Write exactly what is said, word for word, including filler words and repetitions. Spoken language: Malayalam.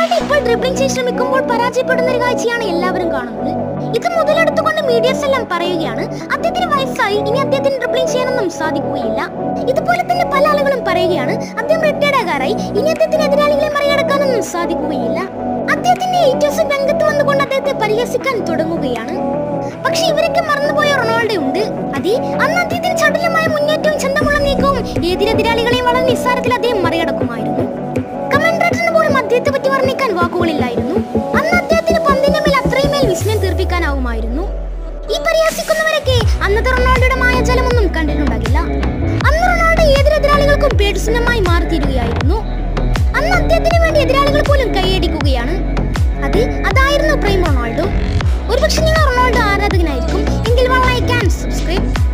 റൊണാൾഡോ ഇപ്പോൾ ഡ്രിബ്ലിംഗ് ചെയ്യാൻ ശ്രമിക്കുമ്പോൾ പരാജയപ്പെടുന്ന ഒരു കാഴ്ചയാണ് എല്ലാവരും കാണുന്നത്. ഇത് മുതലെടുത്തുകൊണ്ട് മീഡിയസ് എല്ലാം പറയുകയാണ് അദ്ദേഹത്തിന് വയസ്സായി, ഇനി അദ്ദേഹത്തിന് ഡ്രിബ്ലിംഗ് ചെയ്യാനൊന്നും സാധിക്കുകയില്ല. ഇതുപോലെ തന്നെ പല ആളുകളും പറയുകയാണ് അദ്ദേഹം റിട്ടയർഡ് ആകാറായി, ഇനി അദ്ദേഹത്തിന് എതിരാളികളെ മറികടക്കാനൊന്നും സാധിക്കുകയില്ല. അദ്ദേഹത്തിന്റെ ഏറ്റവും രംഗത്ത് വന്നുകൊണ്ട് അദ്ദേഹത്തെ പരിഹസിക്കാൻ തുടങ്ങുകയാണ്. പക്ഷെ ഇവരൊക്കെ മറന്നുപോയ റൊണാൾഡോ ഉണ്ട്. അതെ, അന്ന് അദ്ദേഹത്തിന് ചടുലമായ മുന്നേറ്റവും ചന്തമുള്ള നീക്കവും എതിരെതിരാളികളെയും വളരെ നിസ്സാരത്തിൽ അദ്ദേഹം മറികടക്കുമായിരുന്നു. കമന്റേറ്ററിന് പോലും അദ്ദേഹത്തെ പറ്റി വർണ്ണിക്കാൻ വാക്കുകളില്ലായിരുന്നു. അന്ന് അദ്ദേഹത്തിന് പന്തിന്റെ മേൽ അത്രയും മേൽ വിസ്മയം തീർപ്പിക്കാനാവുമായിരുന്നു. ഈ പരിഹസിക്കുന്നവരൊക്കെ അന്നത്തെ റൊണാൾഡോയുടെ മായാജാലമൊന്നും കണ്ടിട്ടുണ്ടാകില്ല. അന്ന് റൊണാൾഡോ ഏതൊരെതിരാളികൾക്കും പേടിസ്വന്തമായി മാറിത്തീരുകയായിരുന്നു. അന്ന് അദ്ദേഹത്തിന് വേണ്ടി എതിരാളികൾ പോലും കൈയടിക്കുകയാണ്. അത് അതായിരുന്നു പ്രൈം റൊണാൾഡോ. ഒരുപക്ഷെ നിങ്ങൾ റൊണാൾഡോ ആരാധകനായിരിക്കും എങ്കിൽ ലൈക്ക് ആൻഡ് സബ്സ്ക്രൈബ്.